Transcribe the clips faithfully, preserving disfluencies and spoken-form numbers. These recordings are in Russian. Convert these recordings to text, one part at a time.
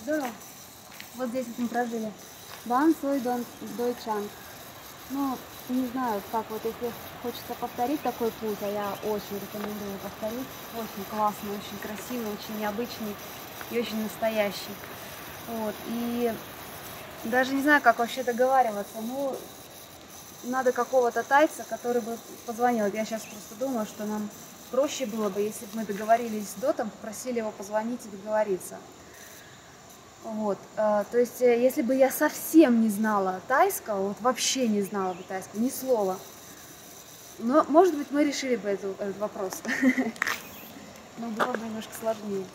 Здорово. Вот здесь вот мы прожили. Бан Сой Дон Дой Чанг. Ну, не знаю, как вот если хочется повторить такой путь, а я очень рекомендую повторить. Очень классный, очень красивый, очень необычный и очень настоящий. Вот. И даже не знаю, как вообще договариваться. Ну, надо какого-то тайца, который бы позвонил. Я сейчас просто думаю, что нам проще было бы, если бы мы договорились с Дотом, попросили его позвонить и договориться. Вот, э, то есть, э, если бы я совсем не знала тайского, вот вообще не знала бы тайского, ни слова, но, может быть, мы решили бы эту, этот вопрос. Но было бы немножко сложнее.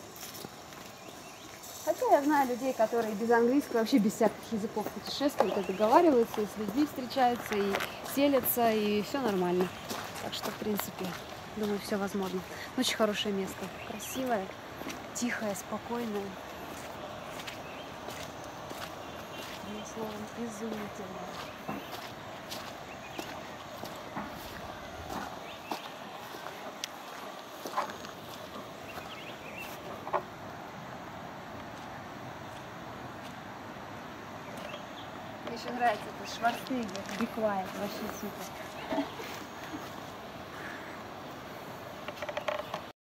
Хотя я знаю людей, которые без английского, вообще без всяких языков путешествуют, и договариваются, и с людьми встречаются, и селятся, и все нормально. Так что, в принципе, думаю, все возможно. Очень хорошее место. Красивое, тихое, спокойное. Одним словом, изумительное. Мне еще нравится это Шварценеггер, Be Quiet, вообще супер.